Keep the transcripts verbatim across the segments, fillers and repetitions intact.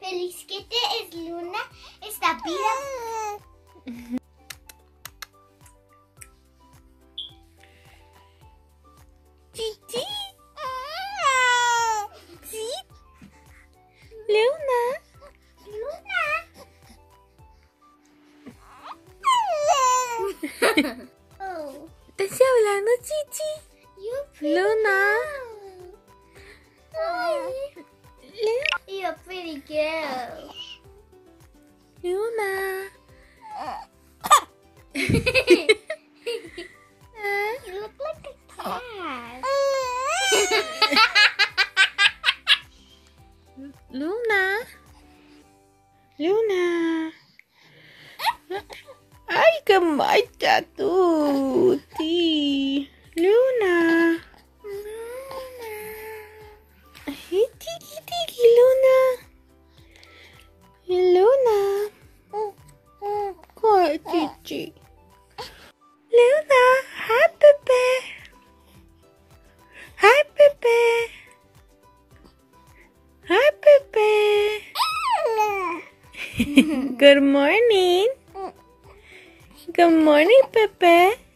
Feliz que te es Luna, esta vida. Chichi. ¿Sí? Luna. Luna. Oh, ¿Te estoy hablando, Chichi? you're pretty Luna. girl. Luna. You're a pretty girl. Luna. You look like a cat. Luna. Luna. Ay, que macha tutti. Luna. Ay, tiki tiki, Luna. Luna. Quoi, Chichi? Luna. Hi, Pepe. Hi, Pepe. Hi, Pepe. Good morning. Good morning, Pepe.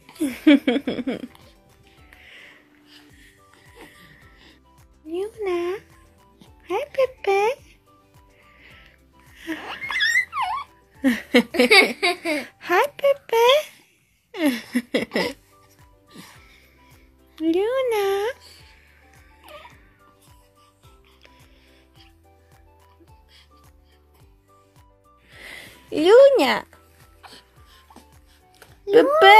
Luna. Hi, Pepe. Hi, Pepe. Luna. Luna. Pepe.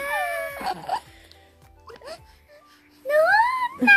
Luna.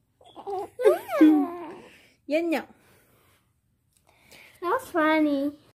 Yeah, no. That's funny.